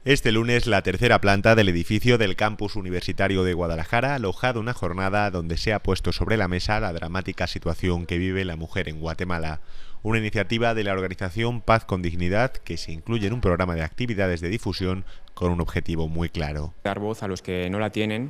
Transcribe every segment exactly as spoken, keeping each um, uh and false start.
Este lunes, la tercera planta del edificio del Campus Universitario de Guadalajara ha alojado una jornada donde se ha puesto sobre la mesa la dramática situación que vive la mujer en Guatemala. Una iniciativa de la organización Paz con Dignidad que se incluye en un programa de actividades de difusión con un objetivo muy claro. Dar voz a los que no la tienen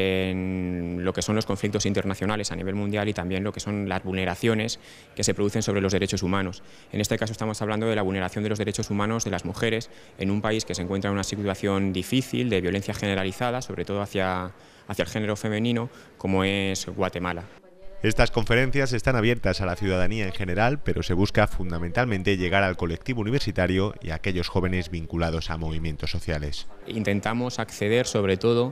en lo que son los conflictos internacionales a nivel mundial y también lo que son las vulneraciones que se producen sobre los derechos humanos. En este caso estamos hablando de la vulneración de los derechos humanos de las mujeres en un país que se encuentra en una situación difícil de violencia generalizada, sobre todo hacia, hacia el género femenino, como es Guatemala. Estas conferencias están abiertas a la ciudadanía en general, pero se busca fundamentalmente llegar al colectivo universitario y a aquellos jóvenes vinculados a movimientos sociales. Intentamos acceder sobre todo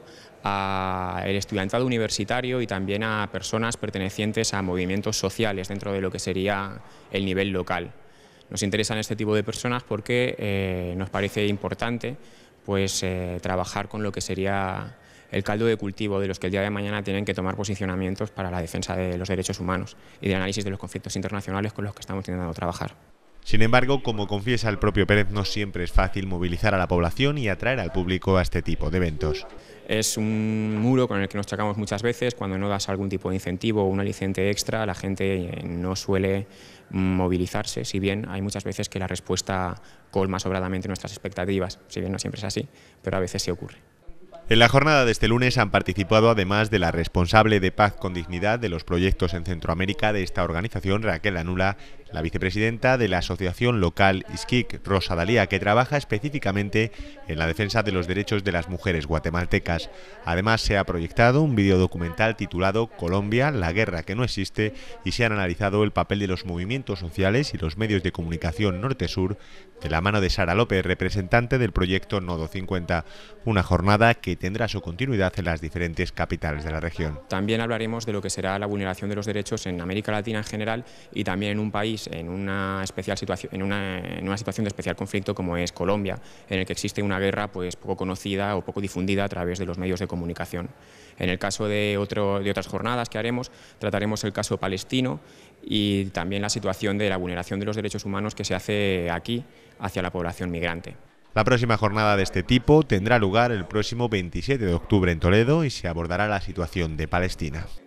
al estudiantado universitario y también a personas pertenecientes a movimientos sociales dentro de lo que sería el nivel local. Nos interesan este tipo de personas porque eh, nos parece importante pues, eh, trabajar con lo que sería el caldo de cultivo de los que el día de mañana tienen que tomar posicionamientos para la defensa de los derechos humanos y del análisis de los conflictos internacionales con los que estamos intentando trabajar. Sin embargo, como confiesa el propio Pérez, no siempre es fácil movilizar a la población y atraer al público a este tipo de eventos. Es un muro con el que nos chocamos muchas veces. Cuando no das algún tipo de incentivo o un aliciente extra, la gente no suele movilizarse, si bien hay muchas veces que la respuesta colma sobradamente nuestras expectativas, si bien no siempre es así, pero a veces sí ocurre. En la jornada de este lunes han participado, además de la responsable de Paz con Dignidad de los proyectos en Centroamérica de esta organización, Raquel Anula, la vicepresidenta de la asociación local ISKIC, Rosa Dalía, que trabaja específicamente en la defensa de los derechos de las mujeres guatemaltecas. Además, se ha proyectado un videodocumental titulado Colombia, la guerra que no existe, y se han analizado el papel de los movimientos sociales y los medios de comunicación norte-sur de la mano de Sara López, representante del proyecto Nodo cincuenta, una jornada que tendrá su continuidad en las diferentes capitales de la región. También hablaremos de lo que será la vulneración de los derechos en América Latina en general y también en un país en una, especial situación, en, una, en una situación de especial conflicto como es Colombia, en el que existe una guerra pues, poco conocida o poco difundida a través de los medios de comunicación. En el caso de, otro, de otras jornadas que haremos, trataremos el caso palestino y también la situación de la vulneración de los derechos humanos que se hace aquí hacia la población migrante. La próxima jornada de este tipo tendrá lugar el próximo veintisiete de octubre en Toledo y se abordará la situación de Palestina.